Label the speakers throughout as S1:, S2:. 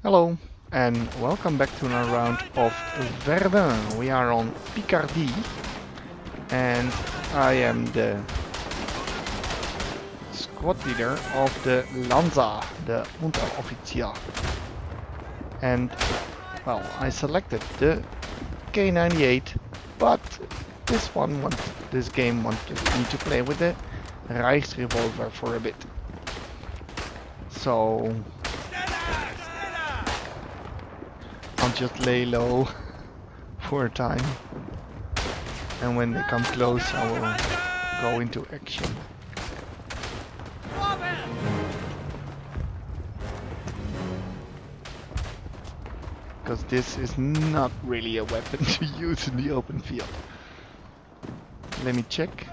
S1: Hello and welcome back to another round of Verdun. We are on Picardy and I am the squad leader of the Lanza, the Unteroffizier. And well, I selected the K98, but this game wanted me to play with the Reichsrevolver for a bit. So I'll just lay low for a time, and when they come close I will go into action. Because this is not really a weapon to use in the open field. Let me check.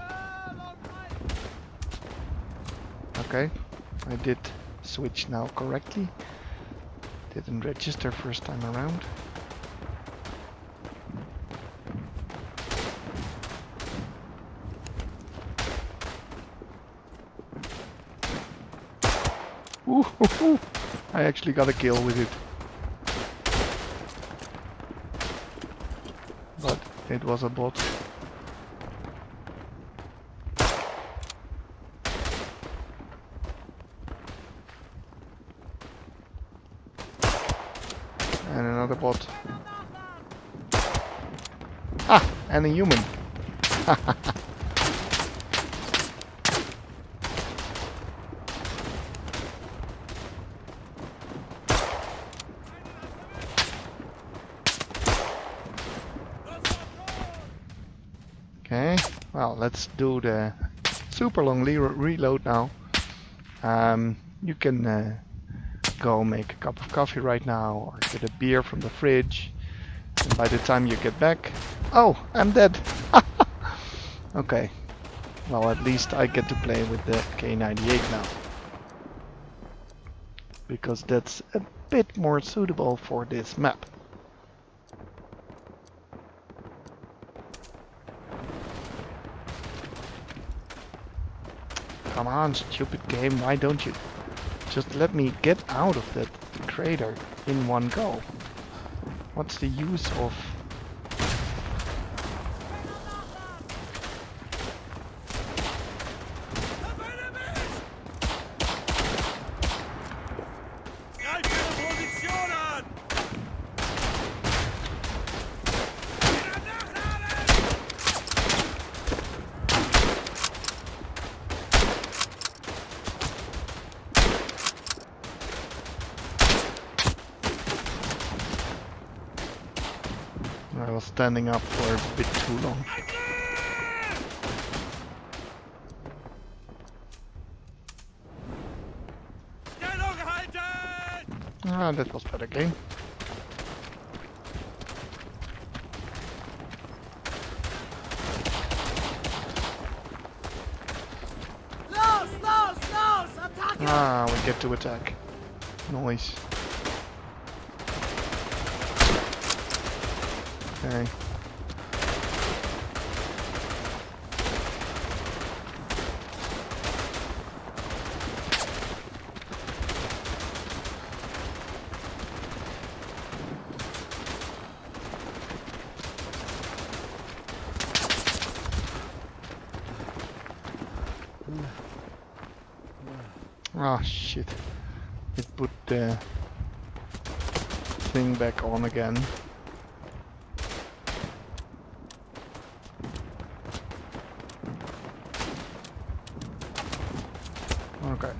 S1: Okay, I did switch now correctly. Didn't register first time around. Ooh, I actually got a kill with it. But it was a bot. And another bot. Ah, and a human. Okay, well, let's do the super long reload now. You can go make a cup of coffee right now or get a beer from the fridge, and by the time you get back, oh, I'm dead. Okay, well, at least I get to play with the K98 now, because that's a bit more suitable for this map. Come on, stupid game, why don't you just let me get out of that crater in one go? What's the use of... I was standing up for a bit too long. Ah, that was better game. Ah, we get to attack. Nice. Okay. Ah, shit. It put the thing back on again. Okay.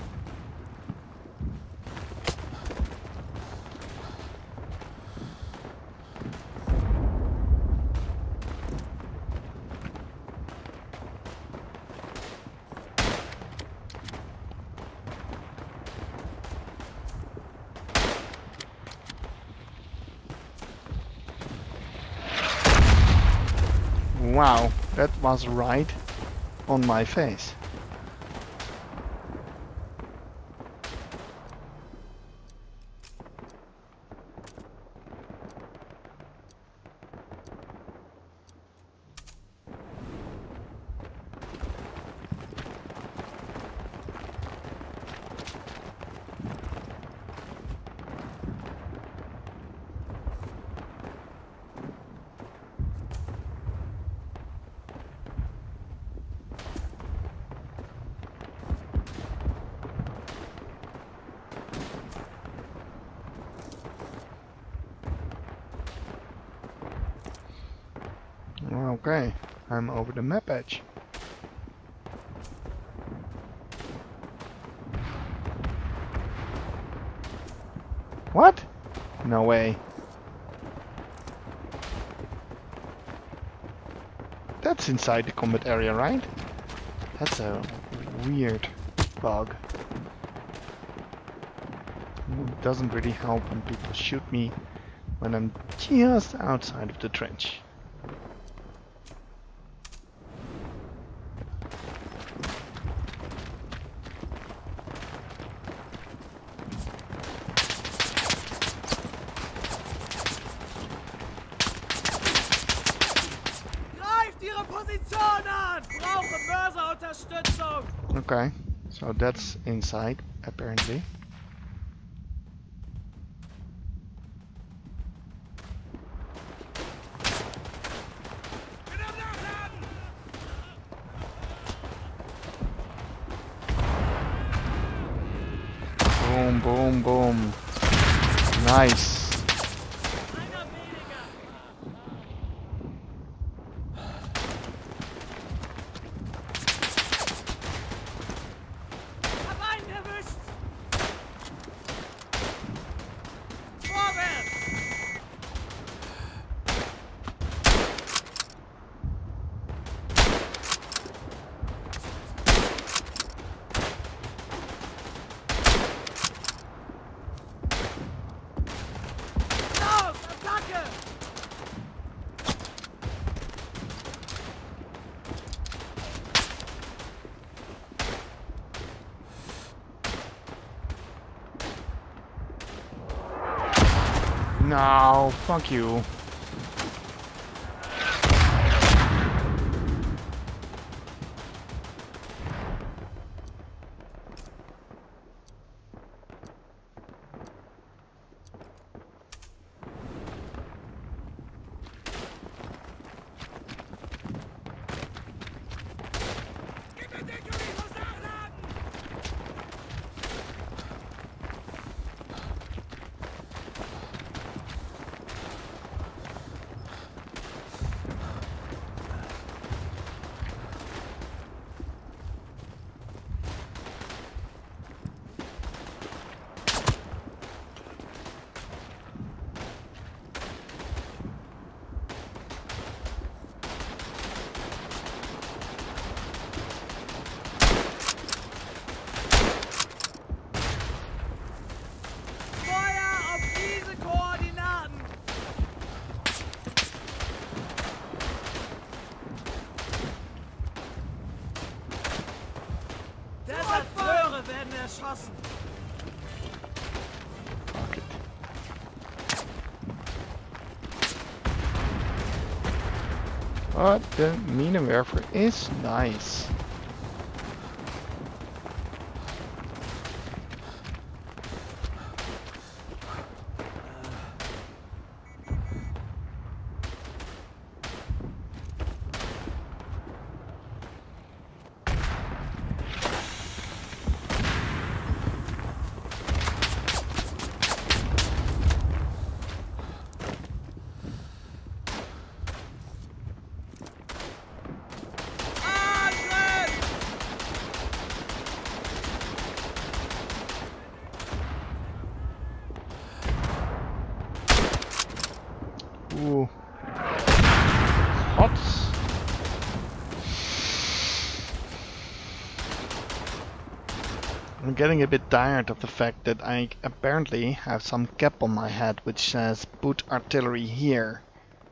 S1: Wow, that was right on my face. Okay, I'm over the map edge. What? No way. That's inside the combat area, right? That's a weird bug. It doesn't really help when people shoot me when I'm just outside of the trench. Okay, so that's inside, apparently. Boom, boom, boom. Nice. No, fuck you.
S2: Erschossen.
S1: Fuck it. But the Minenwerfer is nice. Ooh. Hot. I'm getting a bit tired of the fact that I apparently have some cap on my head which says put artillery here.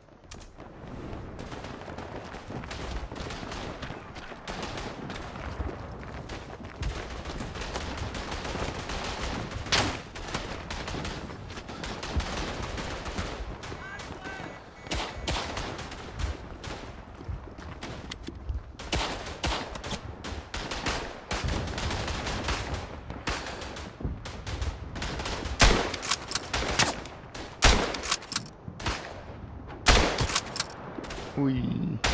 S1: Ui.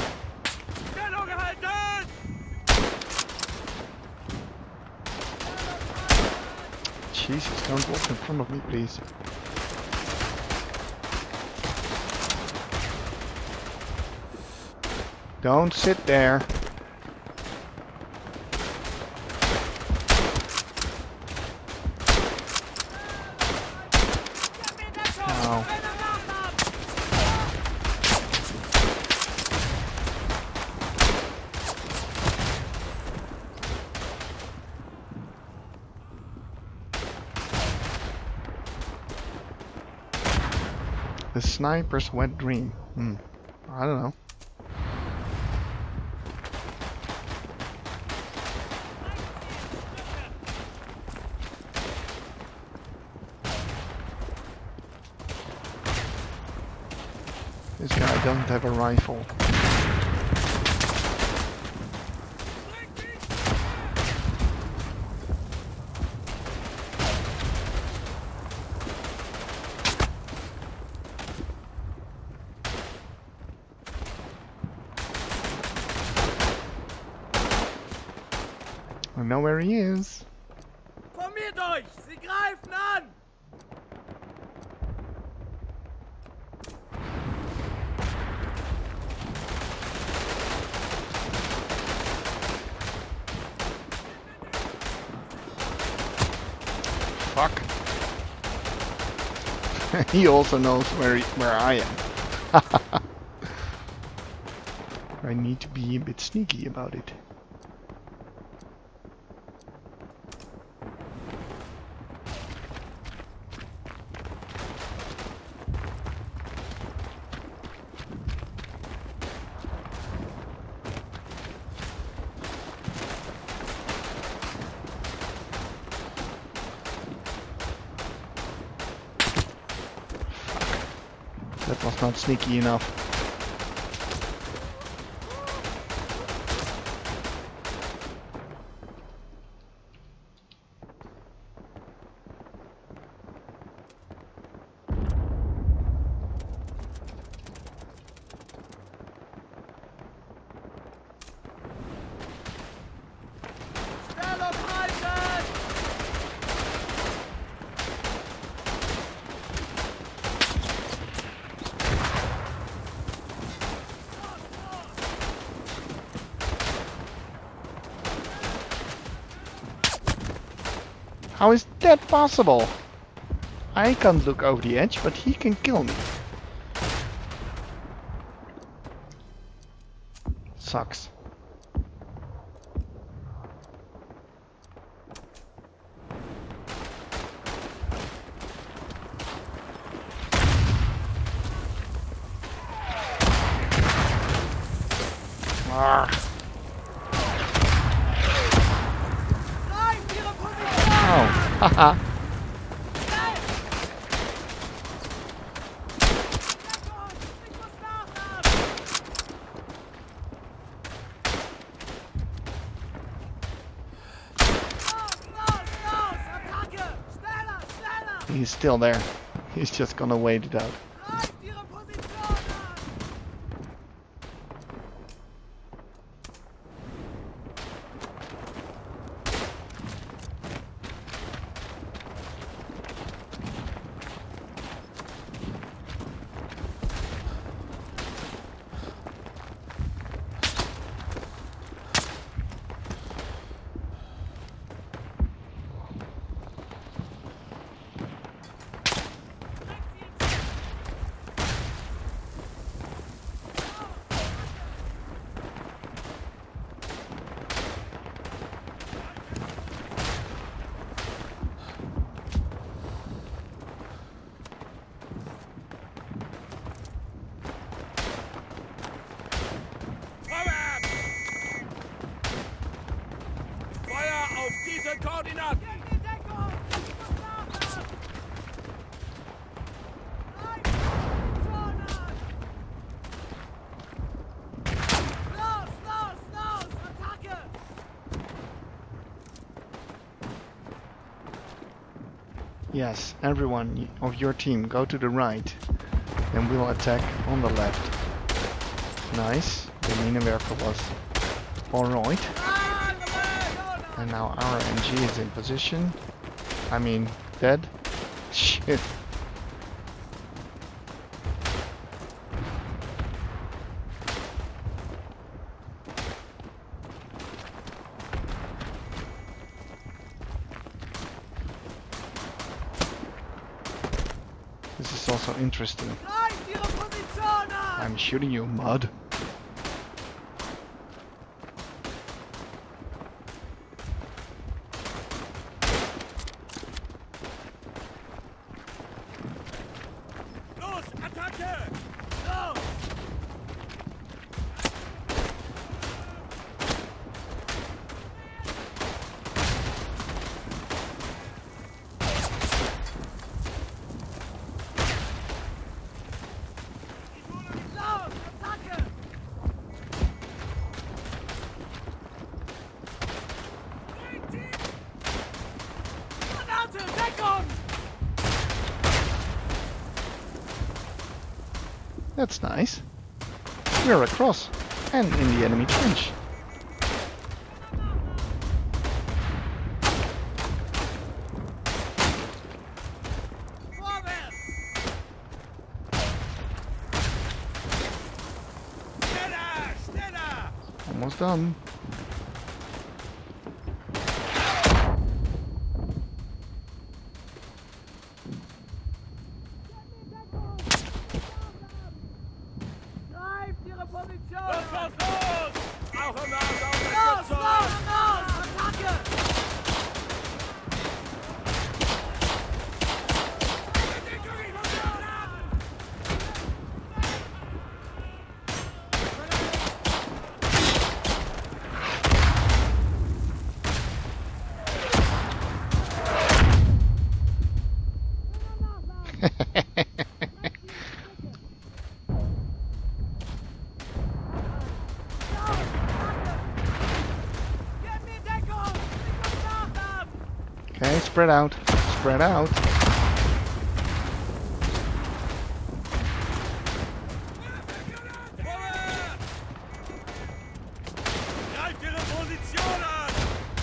S1: Jesus, don't walk in front of me, please. Don't sit there. Oh. The sniper's wet dream. I don't know. This guy doesn't have a rifle. I know where he is.
S2: Formiert euch! Sie greifen an!
S1: Fuck. He also knows where I am. I need to be a bit sneaky about it. That was not sneaky enough.
S2: Stellung halten!
S1: How is that possible? I can't look over the edge, but he can kill me. Sucks. Ah.
S2: Greift ihre Position!
S1: Oh, haha.
S2: Ich muss nachladen! Los! Attacke! Schneller!
S1: He's still there. He's just gonna wait it out.
S2: Greift ihre Position an!
S3: Vorwärts! Feuer auf diese Koordinaten!
S2: In Deckung! Ich muss nachladen! Greift ihre Position an! Los! Attacke!
S1: Yes, everyone of your team, go to the right. Then we'll attack on the left. Nice. The Minenwerfer was alright. And now our MG is in position. I mean, dead. Shit. This is also interesting.
S2: Greift ihre Position an!
S1: I'm shooting you, mud.
S3: Los, Attacke!
S2: Los! Los! Attacke! Granate! Deckung!
S1: That's nice. We're across and in the enemy trench.
S2: Vorwärts!
S3: Schneller, schneller!
S1: Almost done.
S2: Greift ihre Position
S3: Los,
S2: an!
S3: los, los! Brauchen wir
S2: Los!
S3: Unterstützung!
S2: Los! Los! Attacke! Gib mir Deckung! Ich muss nachladen!
S1: Okay, spread out. Spread out.
S3: Vorwärts! Greift ihre Position an!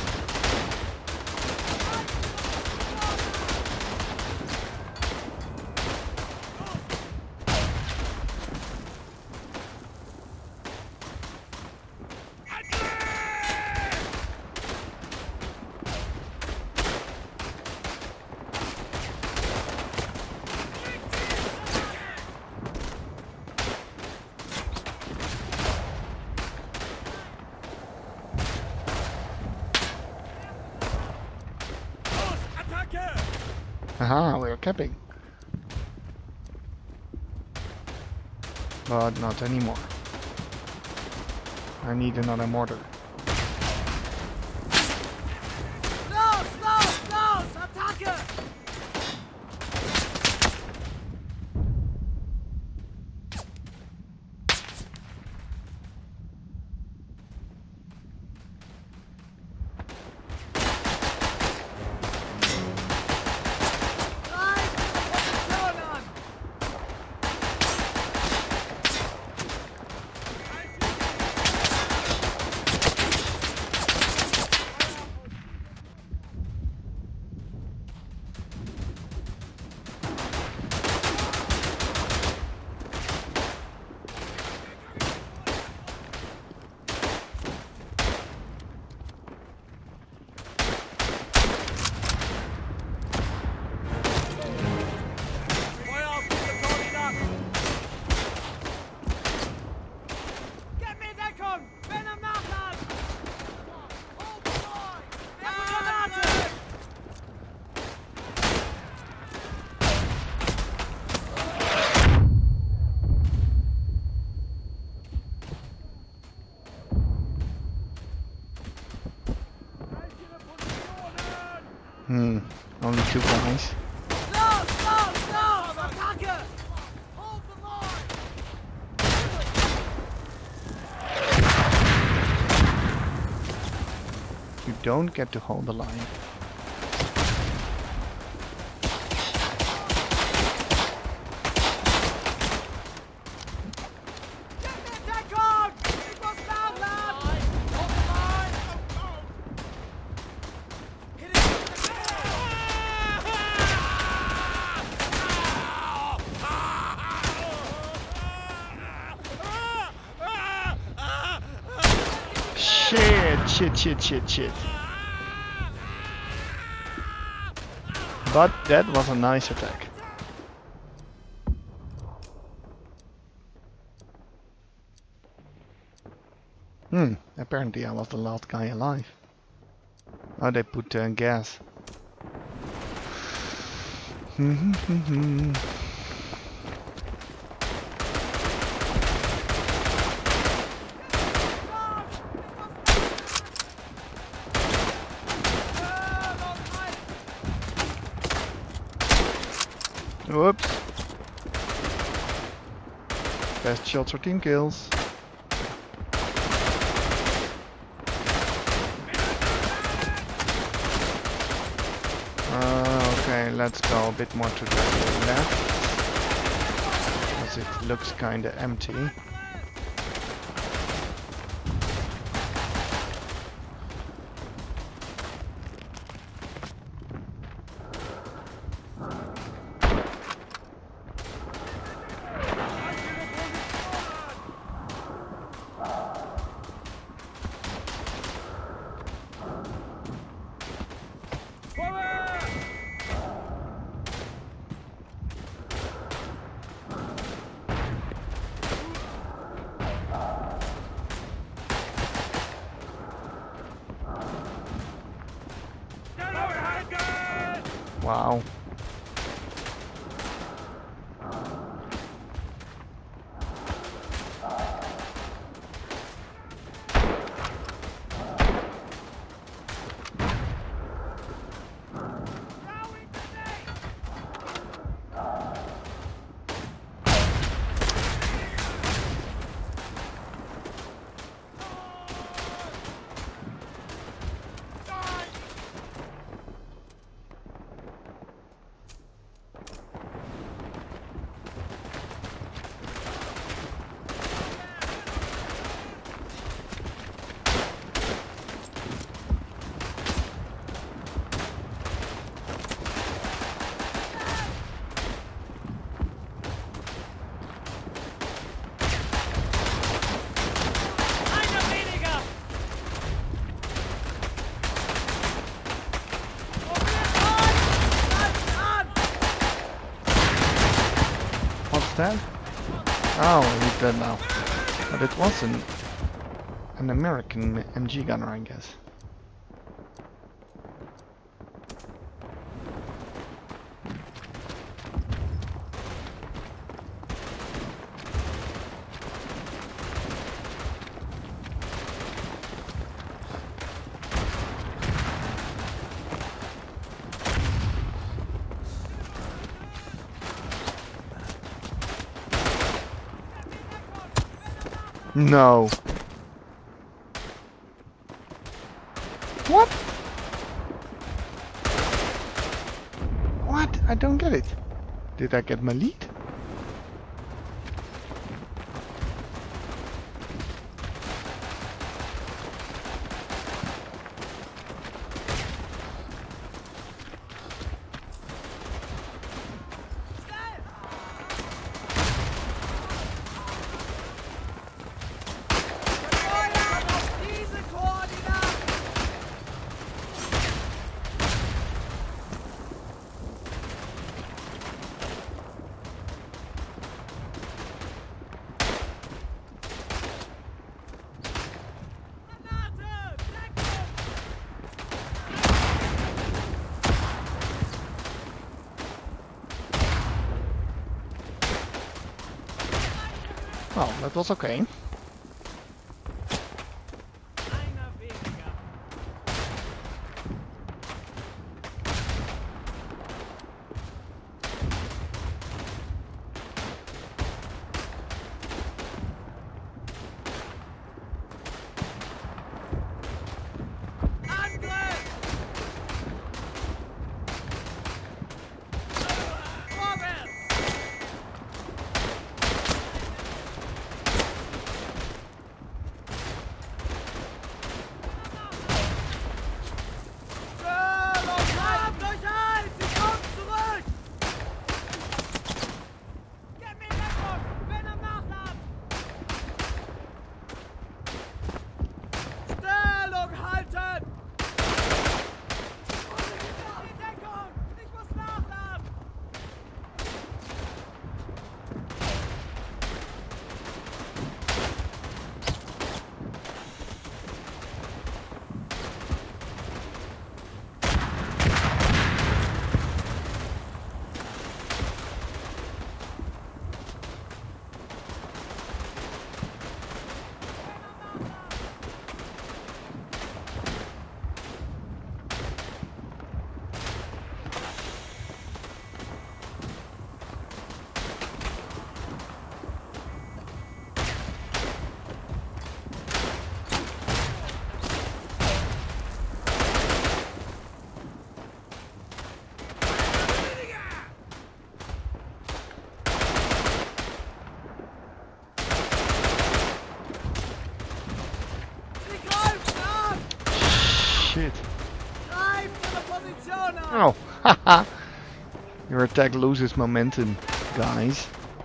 S3: Los, Attacke!
S1: Aha, we're capping. But not anymore. I need another mortar.
S2: Los! Los! Los! Attacke! Greift ihre Position an!
S3: Feuer auf diese Koordinaten!
S2: Gib mir Deckung! Bin am Nachladen! Granate!
S3: Greift ihre Positionen!
S1: Only 2 guys.
S2: Los! Los! Los! Attacke! Hold the line!
S1: You don't get to hold the line.
S2: Gib mir Deckung! Ich muss nachladen! Hold the line!
S1: Shit. But that was a nice attack. Apparently I was the last guy alive. Oh, they put gas. Whoops. Best shots for team kills. Okay, let's go a bit more to the left, because it looks kinda empty. Wow. That? Oh, he's dead now. But it was an American MG gunner, I guess. No. What? What? I don't get it. Did I get my lead? Oh, that was okay. Your attack loses momentum, guys.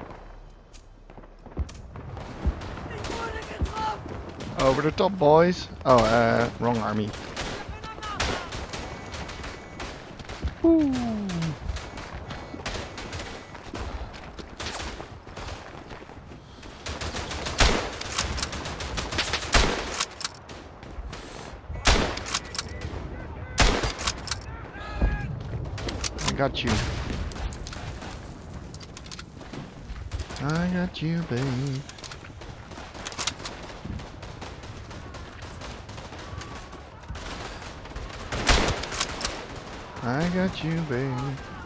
S2: Ich wurde getroffen!
S1: Over the top, boys. Oh, wrong army. Woo. I got you. I got you, babe. I got you, babe.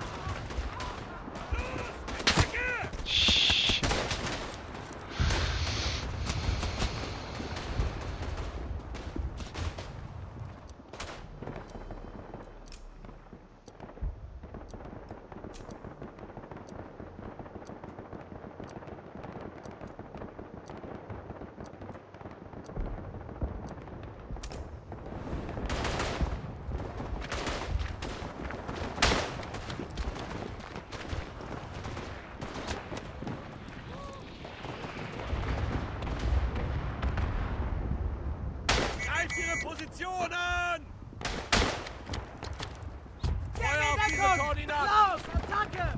S1: Shh.
S3: Greift Ihre Positionen!
S2: Gib
S3: Feuer
S2: mir
S3: auf diese
S2: Deckung!
S3: Koordinaten!
S2: Los, Attacke!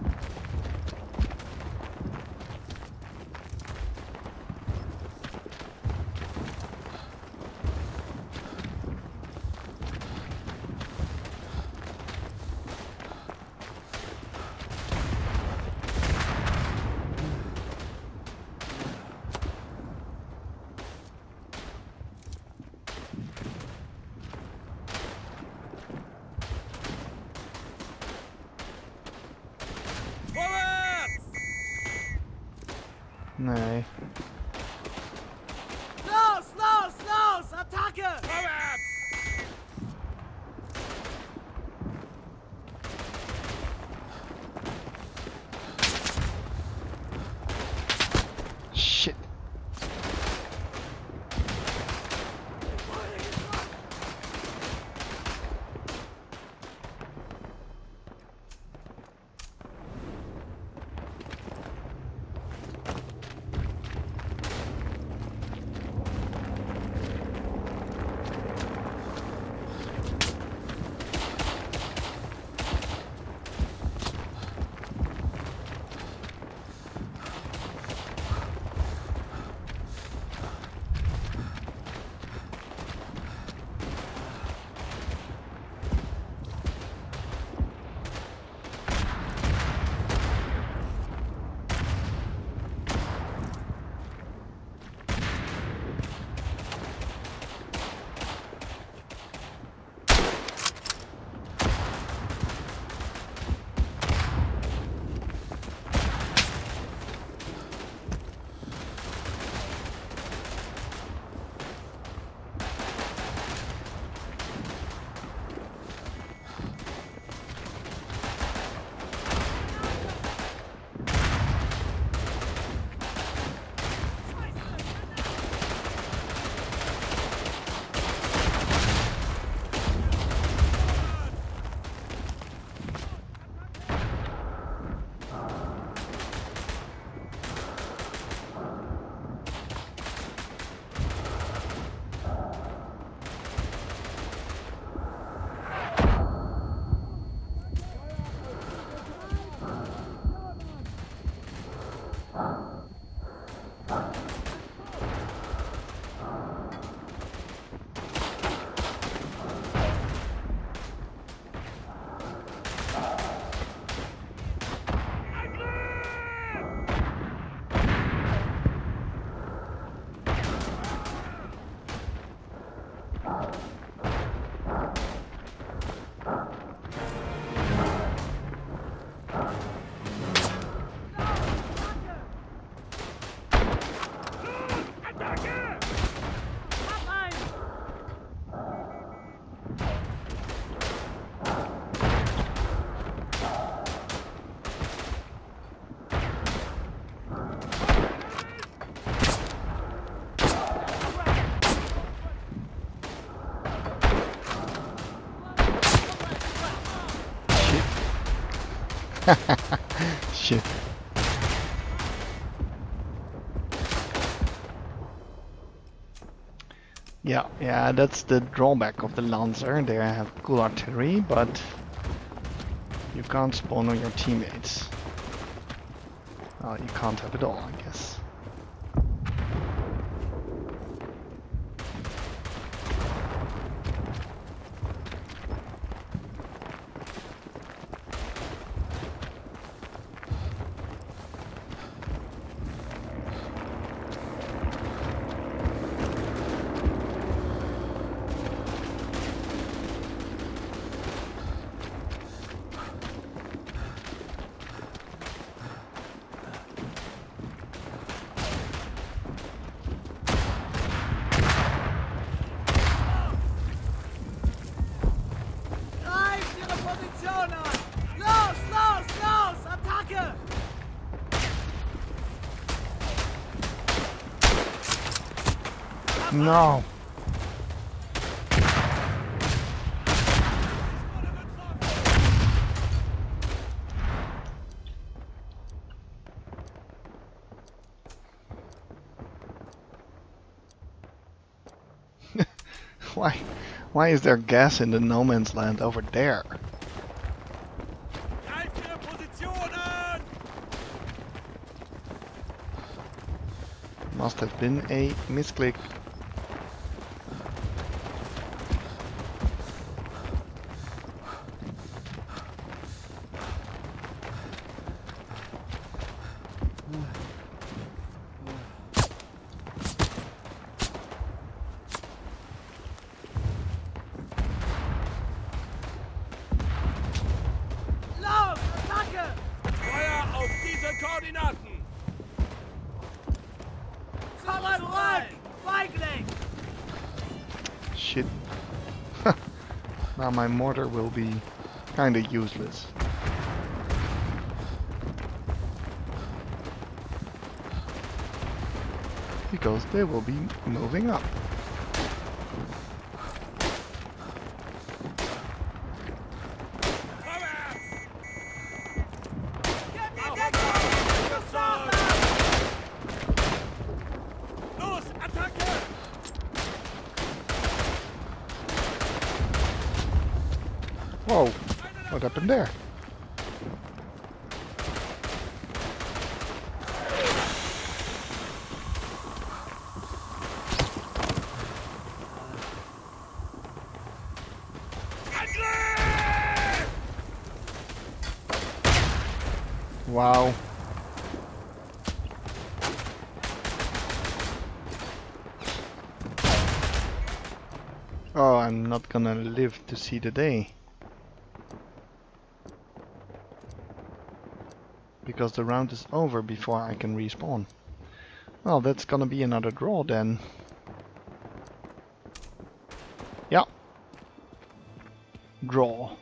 S3: Vorwärts!
S1: Nee.
S2: Los, los, los! Attacke!
S3: Vorwärts!
S1: Shit. Shit. Yeah, that's the drawback of the Lancer. They have cool artillery, but you can't spawn on your teammates. Well, you can't have it all, I guess.
S2: Greift ihre Position an! Los, los, los! Attacke!
S1: No! Why is there gas in the no man's land over there?
S3: Greift Ihre Position an!
S1: Must have been a misclick.
S2: Los, Attacke!
S3: Feuer auf diese Koordinaten!
S2: Zurück! Feigling!
S1: Shit. Now my mortar will be kinda useless. Because they will be moving up.
S3: Vorwärts!
S2: Gib mir Deckung! Geschossen!
S3: Los, Attacke!
S1: Whoa, what happened there?
S3: Angriff!
S1: Wow. Oh, I'm not gonna live to see the day. Because the round is over before I can respawn. Well, that's gonna be another draw then. Yeah. Draw.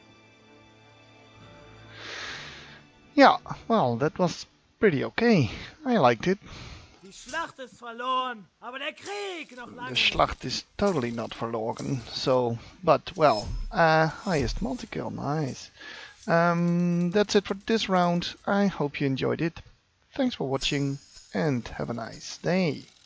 S1: Yeah, well, that was pretty okay. I liked it.
S2: Die Schlacht ist verloren, aber der Krieg noch lange
S1: The
S2: nicht.
S1: Schlacht is totally not verloren, so, but, well, highest multi-kill, nice. That's it for this round. I hope you enjoyed it. Thanks for watching and have a nice day.